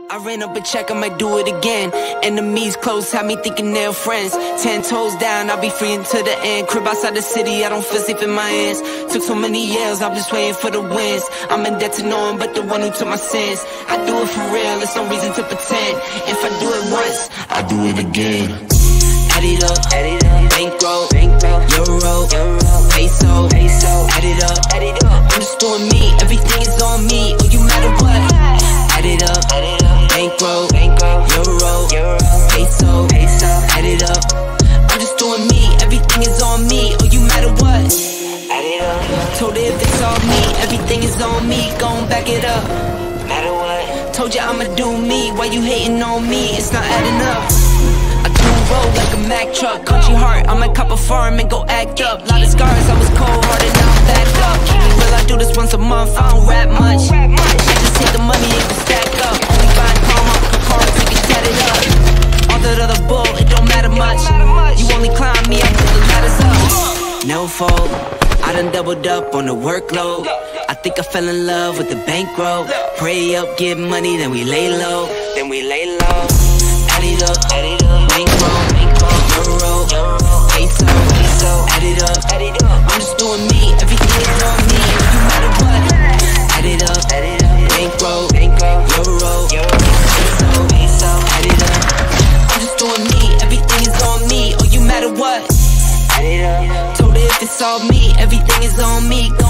I ran up a check, I might do it again. Enemies close, had me thinking they're friends. 10 toes down, I'll be free until the end. Crib outside the city, I don't feel safe in my hands. Took so many years, I'm just waiting for the wins. I'm in debt to no one but the one who took my sins. I do it for real, there's no reason to pretend. If I do it once, I do it again. Add it up, bankroll, euro, peso, add it up, I'm just doing me, everything is on me, oh you matter what. Add it up, bankroll, euro, peso, add it up, I'm just doing me, everything is on me, oh you matter what. Add it up, told her if it's all me, everything is on me, gon' back it up. Matter what, told you I'ma do me, why you hating on me, it's not adding up. Roll like a Mack truck, country heart, I might cop a farm and go act up. Lot of scars, I was cold-hearted, now I'm backed up. Keep it real, I do this once a month, I don't rap much. I just take the money and go stack up. Only buying cards to get tatted up. All that other bull, it don't matter much. You only climb me, I put the ladders up. No fold, I done doubled up on the workload. I think I fell in love with the bankroll. Pray up, get money, then we lay low. Add it up, bankroll, euro, peso, add it up, I'm just doing me, everything is on me, no matter what. Add it up, bankroll, euro, peso, add it up, I'm just doing me, everything is on me, oh you matter what. Add it up, told her if it's all me, everything is on me.